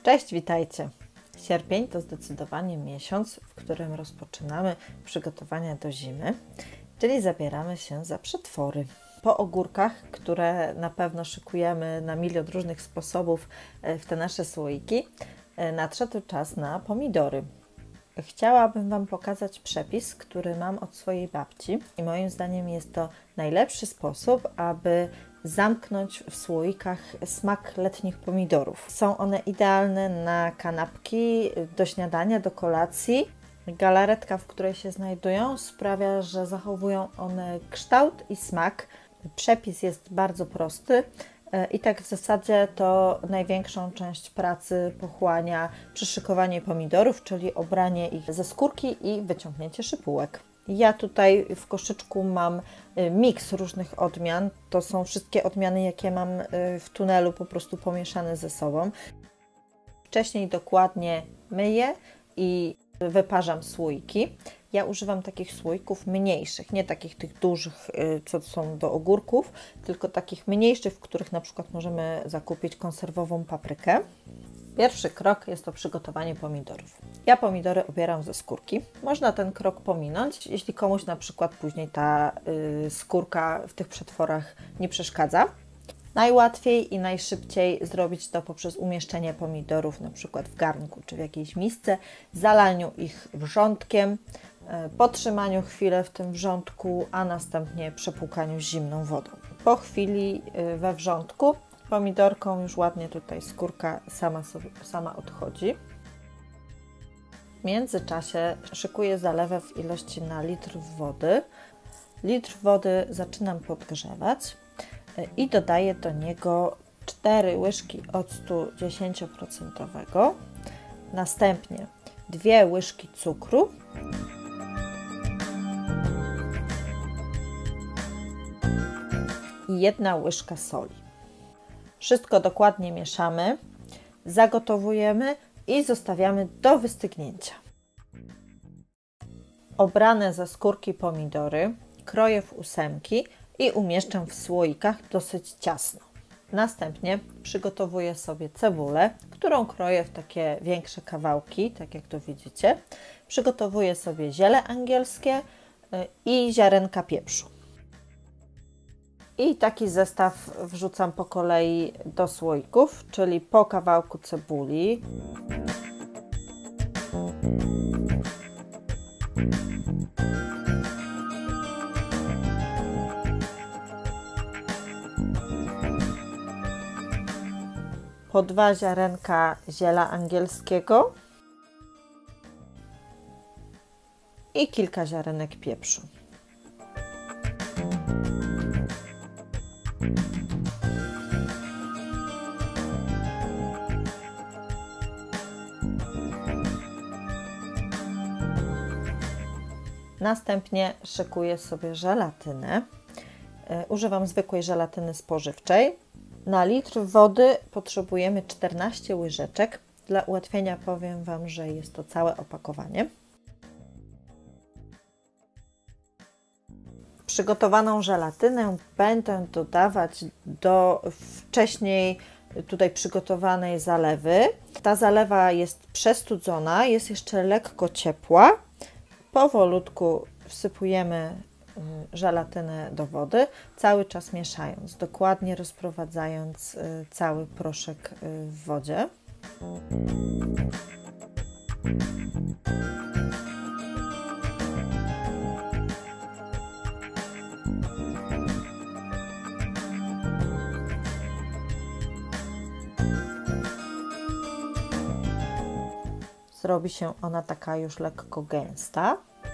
Cześć, witajcie! Sierpień to zdecydowanie miesiąc, w którym rozpoczynamy przygotowania do zimy, czyli zabieramy się za przetwory. Po ogórkach, które na pewno szykujemy na milion różnych sposobów w te nasze słoiki, nadszedł czas na pomidory. Chciałabym Wam pokazać przepis, który mam od swojej babci i moim zdaniem jest to najlepszy sposób, aby zamknąć w słoikach smak letnich pomidorów. Są one idealne na kanapki, do śniadania, do kolacji. Galaretka, w której się znajdują, sprawia, że zachowują one kształt i smak. Przepis jest bardzo prosty i tak w zasadzie to największą część pracy pochłania przyszykowanie pomidorów, czyli obranie ich ze skórki i wyciągnięcie szypułek. Ja tutaj w koszyczku mam miks różnych odmian. To są wszystkie odmiany, jakie mam w tunelu, po prostu pomieszane ze sobą. Wcześniej dokładnie myję i wyparzam słoiki. Ja używam takich słoików mniejszych, nie takich tych dużych, co są do ogórków, tylko takich mniejszych, w których na przykład możemy zakupić konserwową paprykę. Pierwszy krok jest to przygotowanie pomidorów. Ja pomidory obieram ze skórki. Można ten krok pominąć, jeśli komuś na przykład później ta skórka w tych przetworach nie przeszkadza. Najłatwiej i najszybciej zrobić to poprzez umieszczenie pomidorów na przykład w garnku czy w jakiejś misce, zalaniu ich wrzątkiem, potrzymaniu chwilę w tym wrzątku, a następnie przepłukaniu zimną wodą. Po chwili we wrzątku pomidorką już ładnie tutaj skórka sama odchodzi. W międzyczasie szykuję zalewę w ilości na litr wody. Litr wody zaczynam podgrzewać i dodaję do niego 4 łyżki octu 10%, następnie 2 łyżki cukru i 1 łyżka soli. Wszystko dokładnie mieszamy, zagotowujemy i zostawiamy do wystygnięcia. Obrane ze skórki pomidory kroję w ósemki i umieszczam w słoikach dosyć ciasno. Następnie przygotowuję sobie cebulę, którą kroję w takie większe kawałki, tak jak to widzicie. Przygotowuję sobie ziele angielskie i ziarenka pieprzu. I taki zestaw wrzucam po kolei do słoików, czyli po kawałku cebuli, po 2 ziarenka ziela angielskiego i kilka ziarenek pieprzu. Następnie szykuję sobie żelatynę. Używam zwykłej żelatyny spożywczej. Na litr wody potrzebujemy 14 łyżeczek. Dla ułatwienia powiem Wam, że jest to całe opakowanie. Przygotowaną żelatynę będę dodawać do wcześniej tutaj przygotowanej zalewy. Ta zalewa jest przestudzona, jest jeszcze lekko ciepła. Powolutku wsypujemy żelatynę do wody, cały czas mieszając, dokładnie rozprowadzając cały proszek w wodzie. Zrobi się ona taka już lekko gęsta.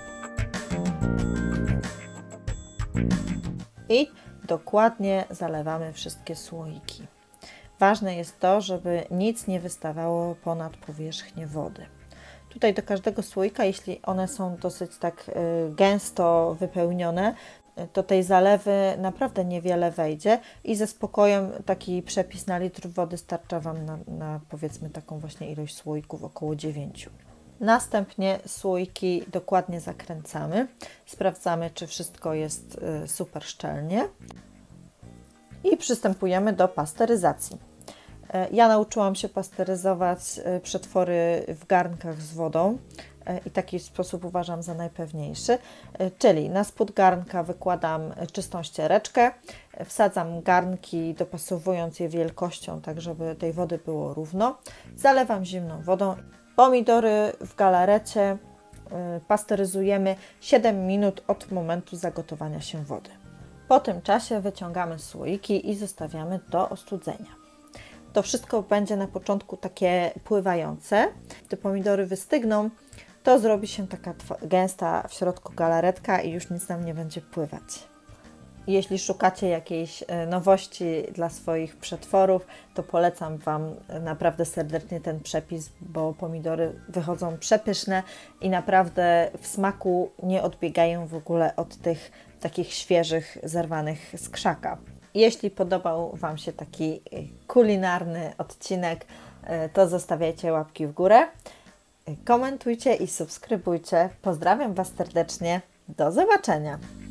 I dokładnie zalewamy wszystkie słoiki. Ważne jest to, żeby nic nie wystawało ponad powierzchnię wody. Tutaj do każdego słoika, jeśli one są dosyć tak gęsto wypełnione, to tej zalewy naprawdę niewiele wejdzie i ze spokojem taki przepis na litr wody starcza Wam na powiedzmy taką właśnie ilość słoików, około 9. Następnie słoiki dokładnie zakręcamy, sprawdzamy, czy wszystko jest super szczelnie i przystępujemy do pasteryzacji. Ja nauczyłam się pasteryzować przetwory w garnkach z wodą i taki sposób uważam za najpewniejszy. Czyli na spód garnka wykładam czystą ściereczkę, wsadzam garnki, dopasowując je wielkością, tak żeby tej wody było równo. Zalewam zimną wodą. Pomidory w galarecie pasteryzujemy 7 minut od momentu zagotowania się wody. Po tym czasie wyciągamy słoiki i zostawiamy do ostudzenia. To wszystko będzie na początku takie pływające. Gdy pomidory wystygną, to zrobi się taka gęsta w środku galaretka i już nic nam nie będzie pływać. Jeśli szukacie jakiejś nowości dla swoich przetworów, to polecam Wam naprawdę serdecznie ten przepis, bo pomidory wychodzą przepyszne i naprawdę w smaku nie odbiegają w ogóle od tych takich świeżych, zerwanych z krzaka. Jeśli podobał Wam się taki kulinarny odcinek, to zostawiajcie łapki w górę, komentujcie i subskrybujcie. Pozdrawiam Was serdecznie. Do zobaczenia!